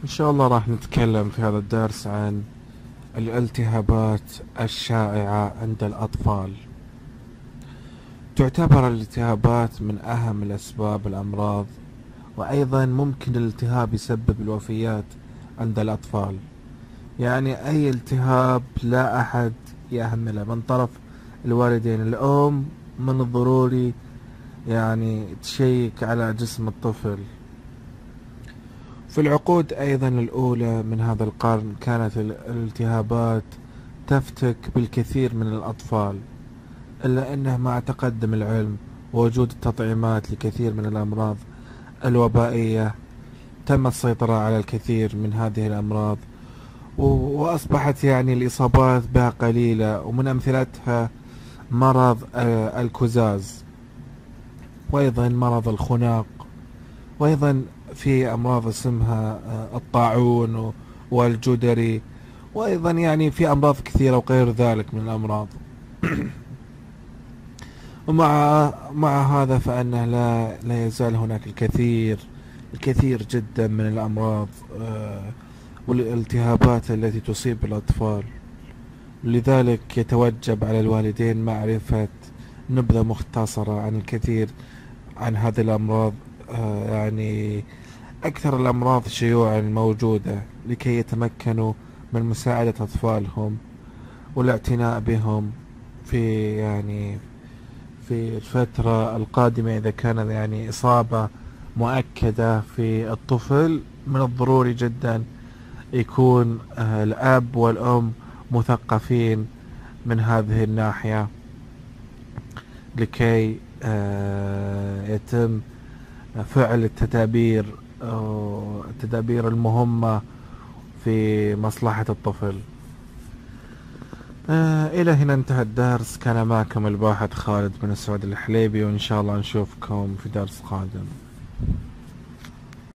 إن شاء الله راح نتكلم في هذا الدرس عن الالتهابات الشائعة عند الأطفال. تعتبر الالتهابات من أهم الأسباب الأمراض، وأيضا ممكن الالتهاب يسبب الوفيات عند الأطفال. يعني أي التهاب لا أحد يهمله من طرف الوالدين. الأم من الضروري يعني تشيك على جسم الطفل. في العقود أيضا الأولى من هذا القرن كانت الالتهابات تفتك بالكثير من الأطفال، إلا أنه مع تقدم العلم ووجود التطعيمات لكثير من الأمراض الوبائية تم السيطرة على الكثير من هذه الأمراض، وأصبحت يعني الإصابات بها قليلة، ومن أمثلتها مرض الكزاز، وأيضا مرض الخناق، وأيضا في أمراض اسمها الطاعون والجدري، وأيضا يعني في أمراض كثيرة وغير ذلك من الأمراض. ومع هذا فإنه لا يزال هناك الكثير جدا من الأمراض والالتهابات التي تصيب الأطفال. لذلك يتوجب على الوالدين معرفة نبذة مختصرة عن الكثير عن هذه الأمراض، يعني أكثر الأمراض شيوعا الموجودة، لكي يتمكنوا من مساعدة أطفالهم والاعتناء بهم في الفترة القادمة. إذا كان يعني إصابة مؤكدة في الطفل، من الضروري جدا يكون الأب والأم مثقفين من هذه الناحية، لكي يتم فعل التدابير المهمة في مصلحة الطفل. إلى هنا انتهى الدرس. كان معكم الباحث خالد بن سعود الحليبي، وإن شاء الله نشوفكم في درس قادم.